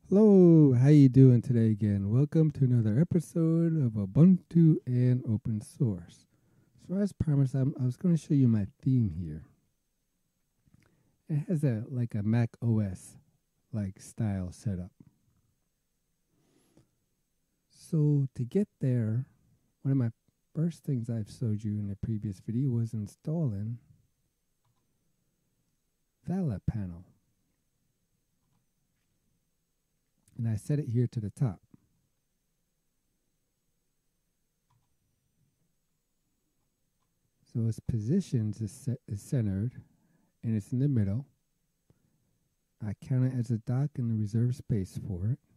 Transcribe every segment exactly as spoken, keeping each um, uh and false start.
Hello, how you doing today again? Welcome to another episode of Ubuntu and Open Source. So as promised, I'm, I was going to show you my theme here. It has a like a Mac O S like style setup. So to get there, one of my first things I've showed you in the previous video was installing ValaPanel. And I set it here to the top. So its positions is, set, is centered and it's in the middle. I count it as a dock in the reserved space for it.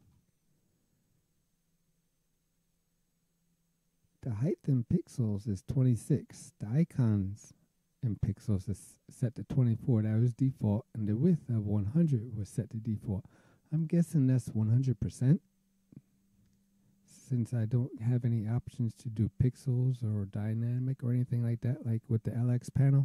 The height in pixels is twenty-six. The icons in pixels is set to twenty-four. That was default. And the width of one hundred was set to default. I'm guessing that's one hundred percent. Since I don't have any options to do pixels or dynamic or anything like that, like with the L X panel.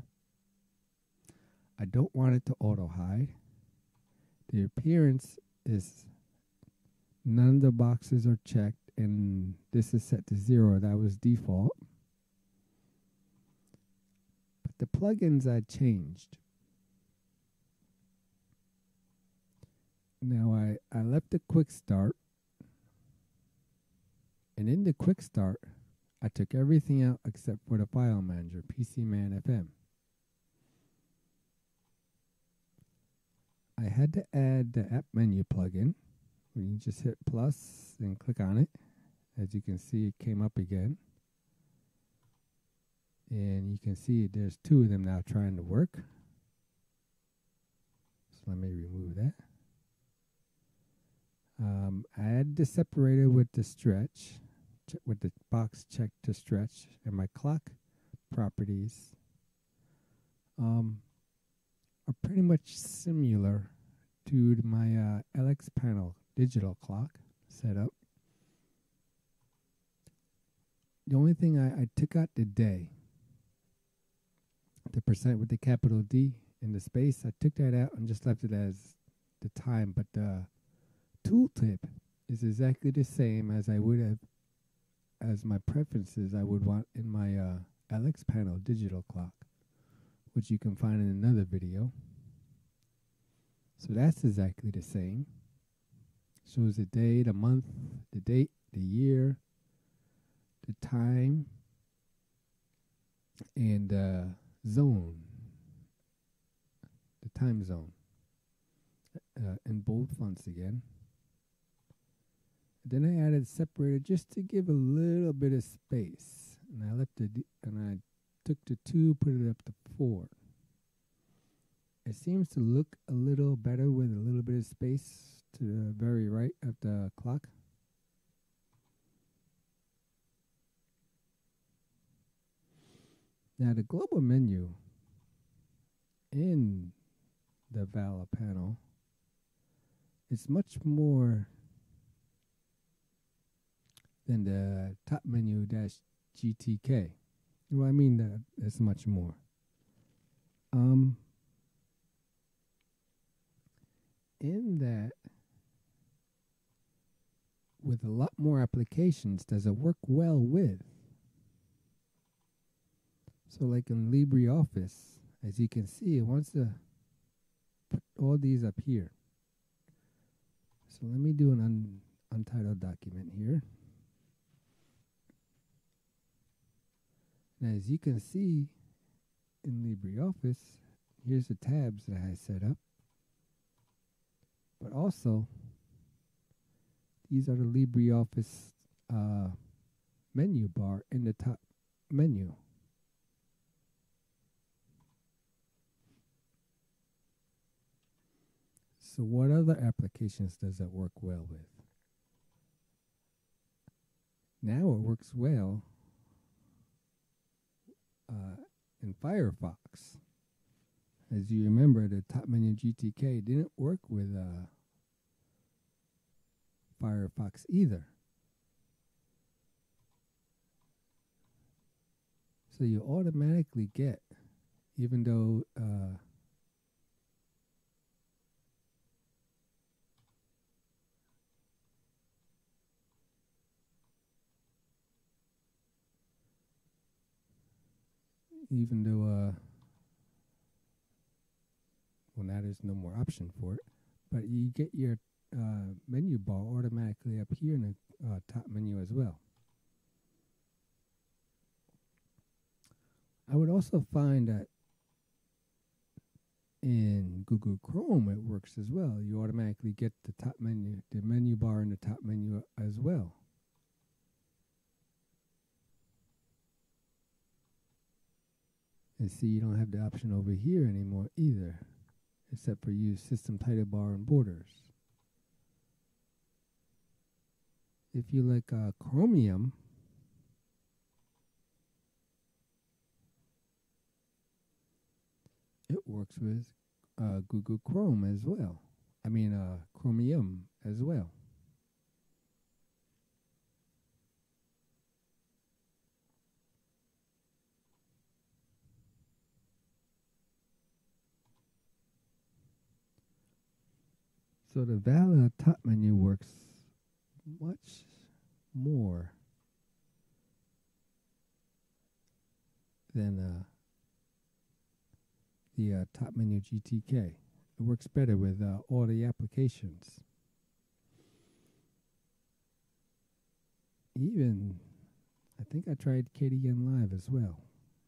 I don't want it to auto hide. The appearance is none of the boxes are checked. And this is set to zero. That was default. But the plugins I changed. Now I, I left the quick start. And in the quick start, I took everything out except for the file manager, PCman F M. I had to add the app menu plugin. When you just hit plus and click on it. As you can see, it came up again. And you can see there's two of them now trying to work. So let me remove that. Um, I added the separator with the stretch, with the box checked to stretch, and my clock properties um, are pretty much similar to my uh, L X panel digital clock setup. The only thing I, I took out the day, the percent with the capital D in the space, I took that out and just left it as the time. But the tooltip is exactly the same as I would have, as my preferences I would want in my uh, L X panel digital clock, which you can find in another video. So that's exactly the same. Shows the day, the month, the date, the year, the time, and uh, zone, the time zone, uh, in bold fonts again. Then I added separator just to give a little bit of space, and I left it, and I took the two, put it up to four. It seems to look a little better with a little bit of space to the very right of the clock. Now the global menu in the ValaPanel is much more than the top menu dash G T K. Well, I mean that it's much more. Um, in that, with a lot more applications, does it work well with? So like in LibreOffice, as you can see, it wants to put all these up here. So let me do an un untitled document here. Now, as you can see in LibreOffice, here's the tabs that I set up. But also, these are the LibreOffice uh, menu bar in the top menu. So what other applications does it work well with? Now it works well uh, in Firefox. As you remember, the top menu G T K didn't work with uh, Firefox either. So you automatically get, even though uh, even though, uh, well, now there's no more option for it. But you get your uh, menu bar automatically up here in the uh, top menu as well. I would also find that in Google Chrome it works as well. You automatically get the top menu, the menu bar in the top menu as well. And see, you don't have the option over here anymore either, except for use system title bar and borders. If you like uh, Chromium, it works with uh, Google Chrome as well. I mean, uh, Chromium as well. So the Valor top menu works much more than uh, the uh, top menu G T K. It works better with uh, all the applications. Even, I think I tried K D N Live as well.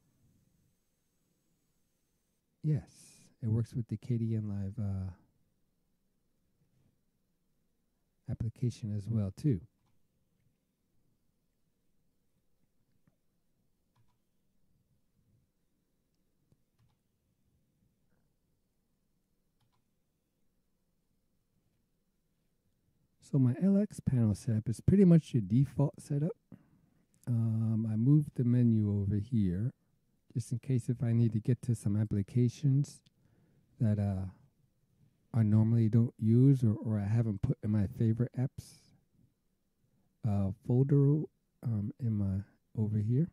Yes, it works with the K D N Live uh, application as well too. So my L X panel setup is pretty much your default setup. Um, I moved the menu over here just in case if I need to get to some applications that uh, I normally don't use or, or I haven't put in my favorite apps uh, folder um, in my over here.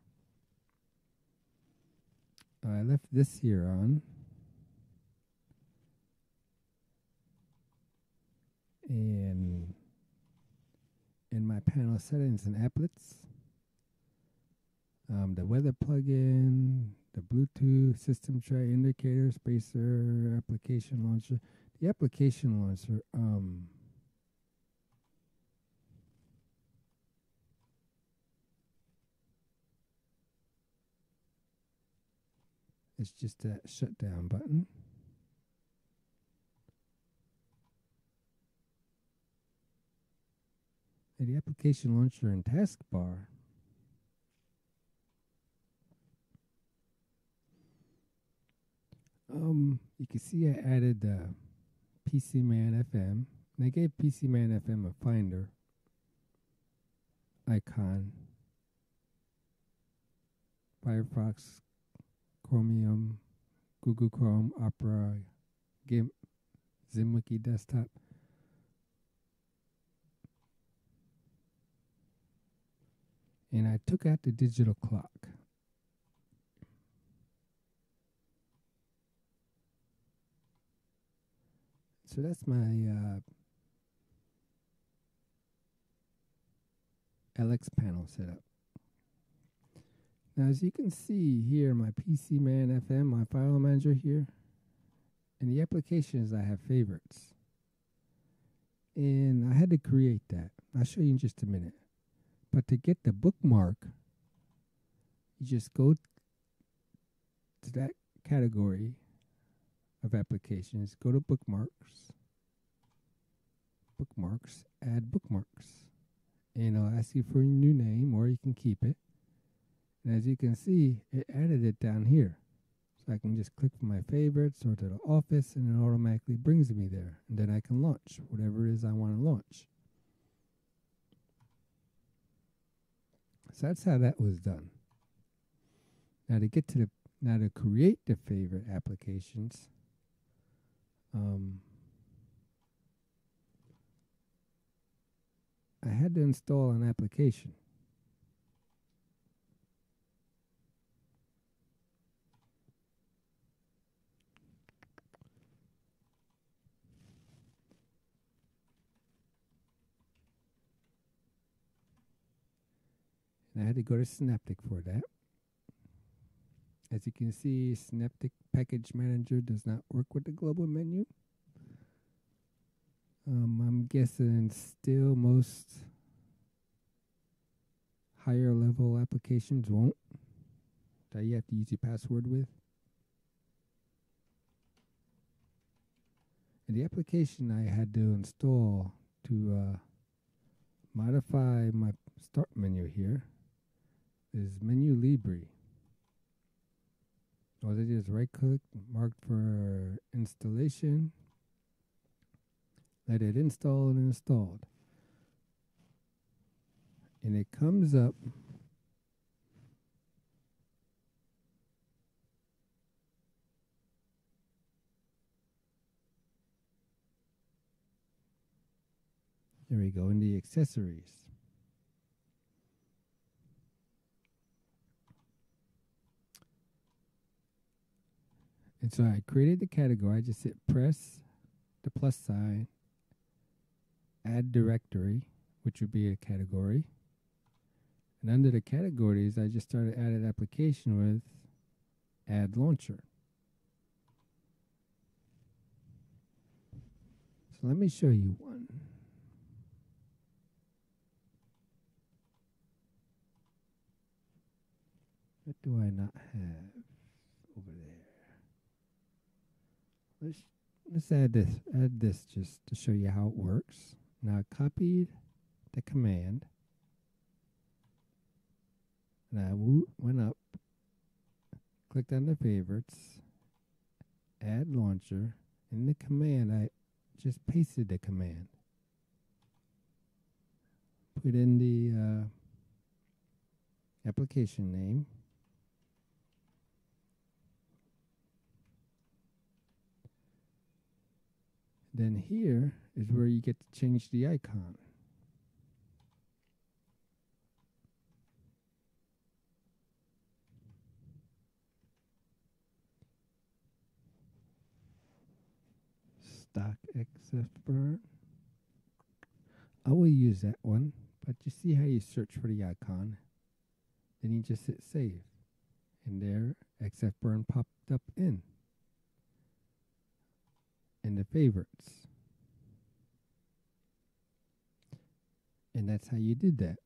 I left this here on. And in my panel settings and applets, um, the weather plugin, the Bluetooth system tray indicator, spacer, application launcher. The application launcher, um, it's just that shutdown button. And the application launcher and taskbar. Um, you can see I added the PCman F M, and I gave PCman F M a finder icon. Firefox, Chromium, Google Chrome, Opera, GIMP, ZimWiki Desktop. And I took out the digital clock. So that's my uh, L X panel setup. Now, as you can see here, my PCman F M, my file manager here, and the applications, I have favorites. And I had to create that. I'll show you in just a minute. But to get the bookmark, you just go to that category of applications, go to bookmarks, bookmarks, add bookmarks. And I'll ask you for a new name, or you can keep it. And as you can see, it added it down here. So I can just click for my favorites or to the office, and it automatically brings me there. And then I can launch whatever it is I want to launch. So that's how that was done. Now to get to the, now to create the favorite applications, um, I had to install an application. And I had to go to Synaptic for that. As you can see, Synaptic Package Manager does not work with the global menu. Um, I'm guessing still most higher level applications won't, that you have to use your password with. And the application I had to install to uh, modify my start menu here is Menu Libre. All I did is right click, mark for installation, let it install and installed. And it comes up there we go in the accessories. And so I created the category. I just hit press the plus sign, add directory, which would be a category. And under the categories, I just started added application with add launcher. So let me show you one. What do I not have over there? Let's let's add this. Add this just to show you how it works. Now I copied the command, and I went up, clicked on the favorites, add launcher. In the command, I just pasted the command. Put in the uh, application name. Then here is where you get to change the icon. Stock X F burn. I will use that one, but you see how you search for the icon. Then you just hit save. And there, X F burn popped up in. In the favorites. And that's how you did that.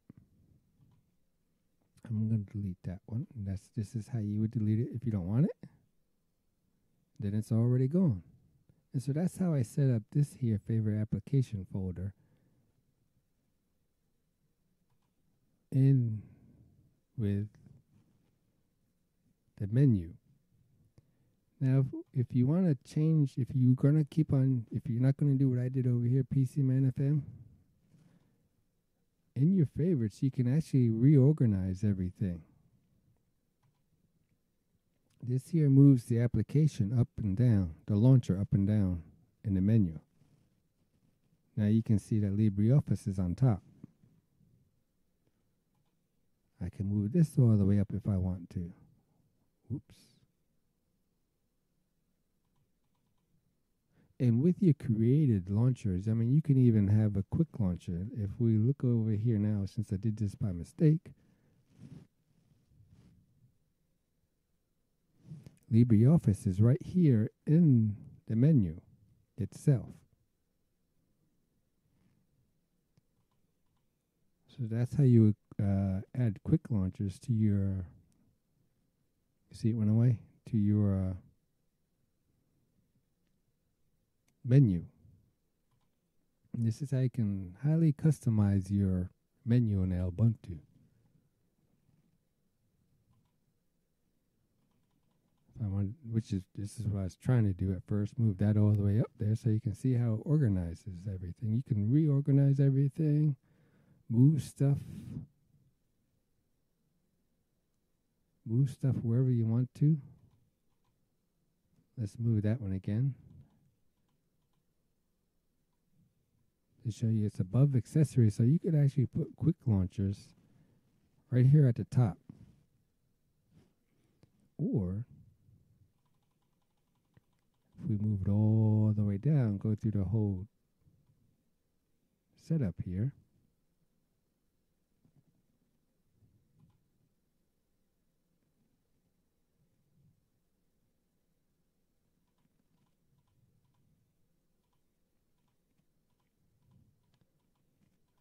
I'm going to delete that one. And that's this is how you would delete it if you don't want it. Then it's already gone. And so that's how I set up this here favorite application folder in with the menu. Now, if, if you want to change, if you're going to keep on, if you're not going to do what I did over here, P C Man F M, in your favorites, you can actually reorganize everything. This here moves the application up and down, the launcher up and down in the menu. Now you can see that LibreOffice is on top. I can move this all the way up if I want to. Oops. And with your created launchers, I mean, you can even have a quick launcher. If we look over here now, since I did this by mistake, LibreOffice is right here in the menu itself. So that's how you uh, add quick launchers to your, you see it went away, to your uh, menu. And this is how you can highly customize your menu in Ubuntu. I want, which is this is what I was trying to do at first. Move that all the way up there so you can see how it organizes everything. You can reorganize everything, move stuff, move stuff wherever you want to. Let's move that one again. To show you it's above accessories, so you could actually put quick launchers right here at the top. Or if we move it all the way down, go through the whole setup here.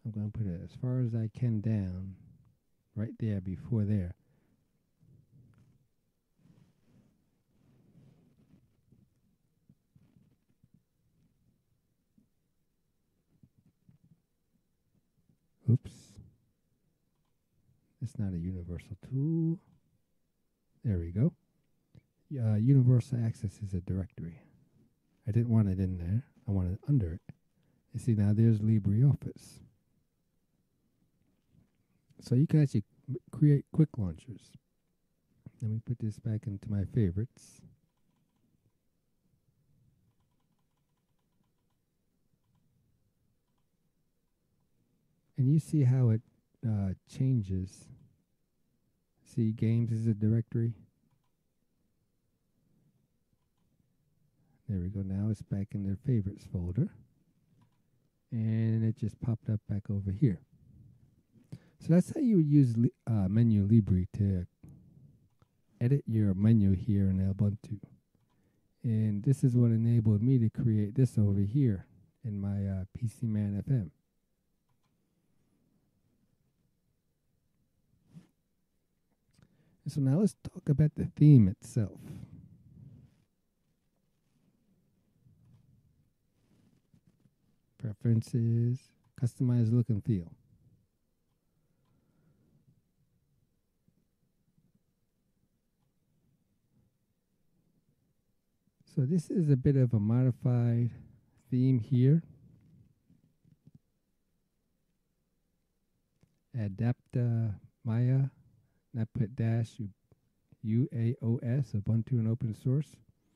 I'm going to put it as far as I can down, right there before there. Oops. It's not a universal tool. There we go. Uh, universal access is a directory. I didn't want it in there. I wanted it under it. You see, now there's LibreOffice. So you can actually create quick launchers. Let me put this back into my favorites. And you see how it uh, changes. See, games is a directory. There we go. Now it's back in their favorites folder. And it just popped up back over here. So that's how you would use uh, Menu Libre to edit your menu here in Ubuntu. And this is what enabled me to create this over here in my uh, PCman F M. So now let's talk about the theme itself. Preferences, customize look and feel. So this is a bit of a modified theme here. Adapta Maya, and I put dash U A O S, Ubuntu and open source.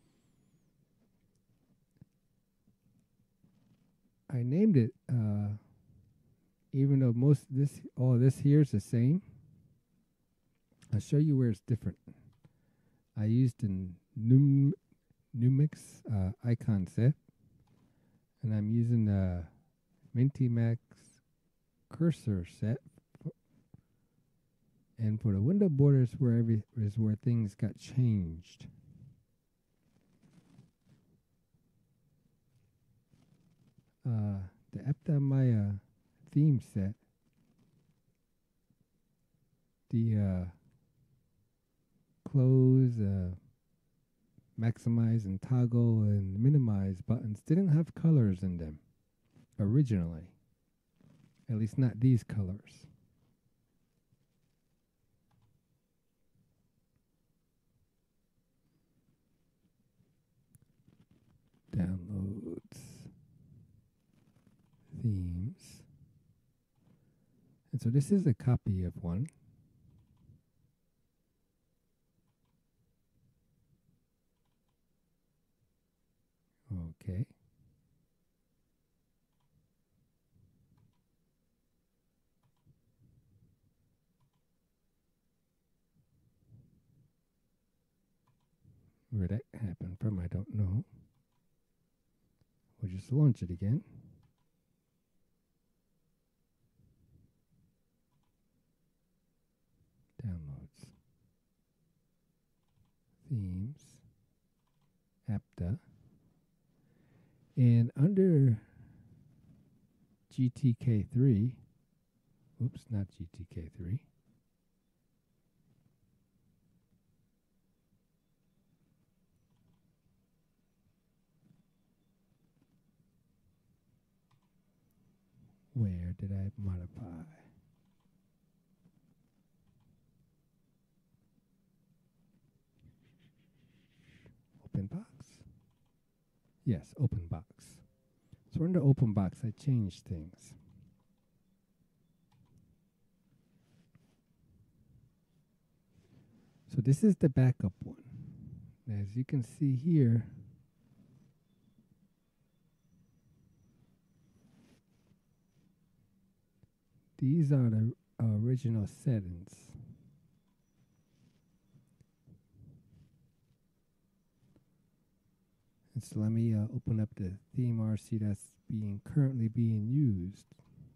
I named it, uh, even though most of this, all this here is the same. I'll show you where it's different. I used an Num Numix uh, icon set, and I'm using the Mintimax cursor set. And for the window borders, where every is where things got changed. Uh, the Aptamaya theme set, the uh, close, uh, maximize, and toggle and minimize buttons didn't have colors in them originally. At least not these colors. Downloads, themes. And so this is a copy of one. Okay. Where that happened from, I don't know. We'll just launch it again. Downloads. Themes. Apta. And under G T K three, oops, not G T K three. Where did I modify? Open box? Yes, open box. So under open box, I changed things. So this is the backup one. As you can see here, these are the original settings. And so let me uh, open up the theme R C that's being currently being used.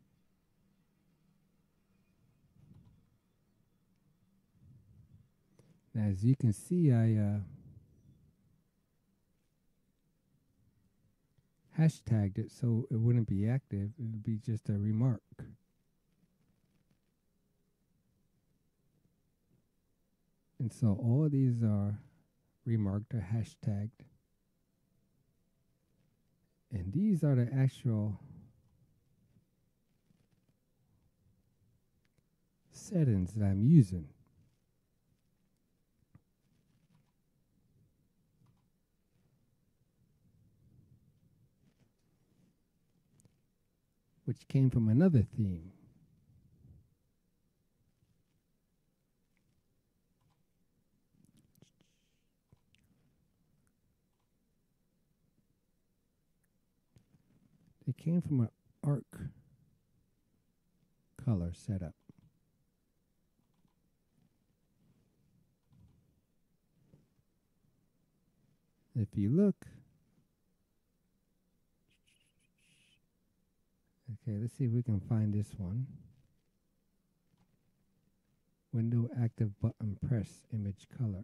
Now, as you can see, I uh, hashtagged it so it wouldn't be active. It would be just a remark. And so all of these are remarked or hashtagged. And these are the actual settings that I'm using. Which came from another theme. It came from an arc color setup. If you look, okay, let's see if we can find this one. Window active button press image color.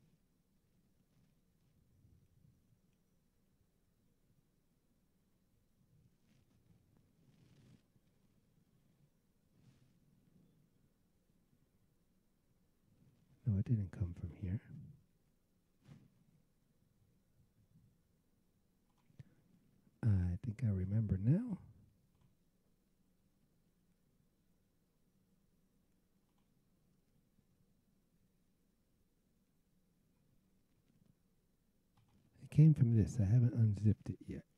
No, it didn't come from here. I think I remember now. It came from this. I haven't unzipped it yet.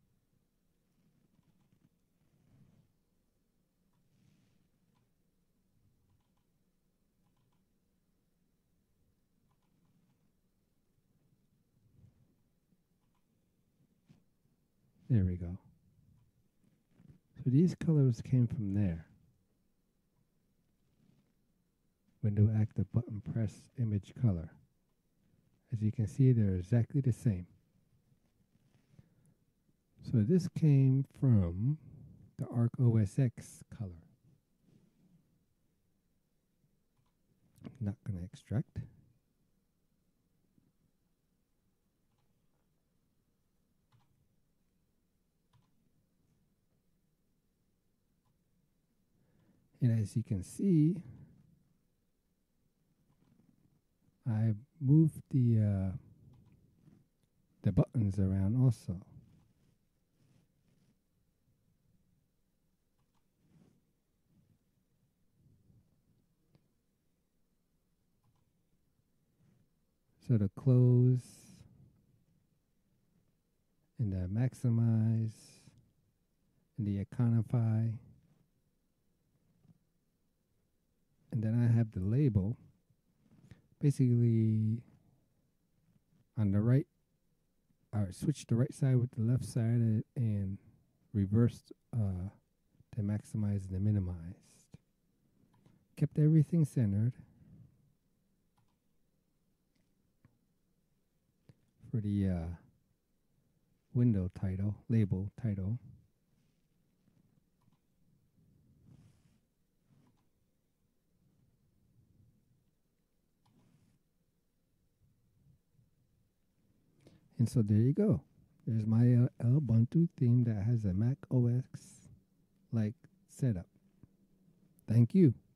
There we go. So these colors came from there. Window active button press image color. As you can see, they're exactly the same. So this came from the Arc O S X color. I'm not going to extract. And as you can see, I moved the uh, the buttons around also. So the close and the maximize and the iconify. And then I have the label. Basically, on the right, I switched the right side with the left side and reversed uh, to maximize the minimized. Kept everything centered. For the uh, window title, label title. And so there you go. There's my uh, Ubuntu theme that has a Mac O S like setup. Thank you.